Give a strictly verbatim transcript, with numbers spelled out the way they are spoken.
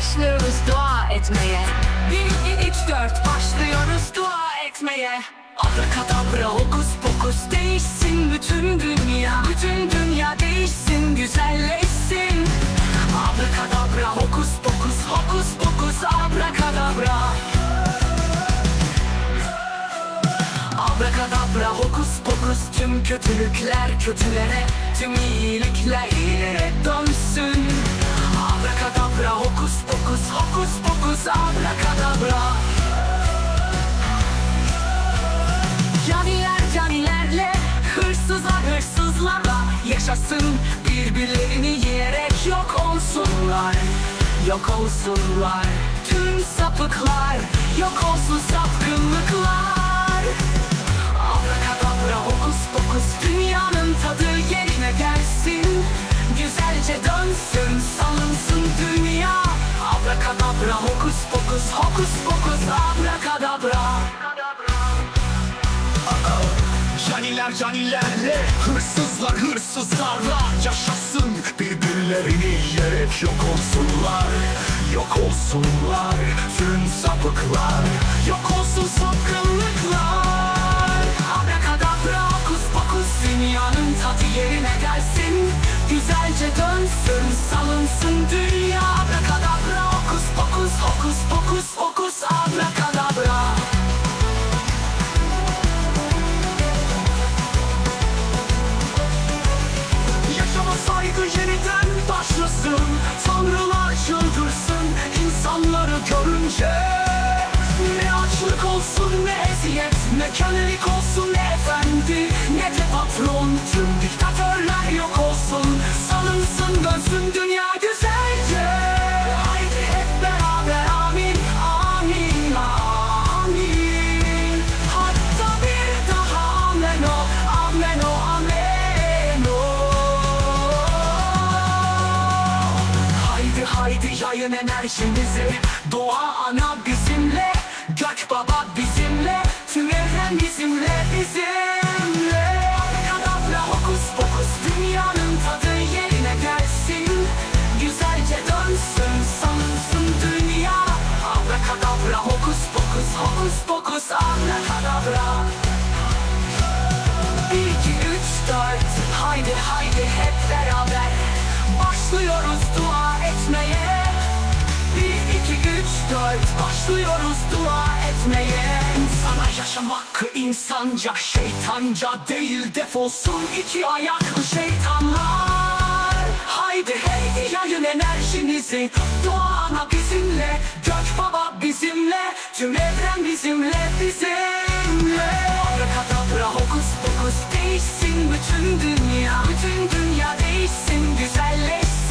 başlıyoruz dua etmeye. Bir, iki, üç, dört başlıyoruz dua etmeye. Abrakadabra hokus pokus değişsin bütün dünya. Bütün dünya değişsin, güzelleşsin. Abrakadabra hokus pokus, hokus pokus abrakadabra. Abrakadabra hokus pokus, tüm kötülükler kötülere, tüm iyilikler iyilere dönsün. Abrakadabra hokus pokus, hokus pokus abrakadabra. Caniler canilerle, hırsızlar hırsızlarla yaşasın, birbirlerini yiyerek yok olsunlar. Yok olsunlar tüm sapıklar, yok olsun sapkınlıklar. Abrakadabra hokus pokus, dünyanın tadı yerine gelsin. Güzelce dönsün, salınsın dünya. Abrakadabra hokus pokus, hokus pokus abrakadabra. Caniler canilerle, hırsızlar hırsızlarla yaşasın, birbirlerini yiyerek yok olsunlar. Yok olsunlar tüm sapıklar, yok olsun sapkınlıklar. Abrakadabra hokus pokus, dünyanın tadı yerine gelsin. Güzelce dönsün, salınsın dünya. Abrakadabra hokus pokus, hokus pokus, hokus abrakadabra. Saygı yeniden başlasın, tanrılar çıldırsın insanları görünce. Ne açlık olsun ne eziyet, ne kölelik olsun ne efendi, ne de patron. Tüm diktatörler yok olsun, salınsın dönsün dünya güzelce. Haydi hep beraber amin, amin, amin. Hatta bir daha amen o, amen o, amen o. Haydi yayın enerjimizi, doğa ana bizimle, gök baba bizimle, tüm evren bizimle, bizimle. Abrakadabra hokus pokus, dünyanın tadı yerine gelsin. Güzelce dönsün, salınsın dünya. Abrakadabra hokus pokus, hokus pokus abrakadabra. Bir, iki, üç, dört, haydi haydi hep beraber başlıyoruz dua etmeye. Bir, iki, üç, dört başlıyoruz dua etmeye. İnsana yaşam hakkı insanca, şeytanca değil defolsun iki ayaklı şeytanlar. Haydi hey yayın enerjinizi, doğa ana bizimle, gök baba bizimle, tüm evren bizimle, bizimle. Abrakadabra hokus pokus değişsin bütün dünya. Bütün dünya değişsin, güzelleşsin.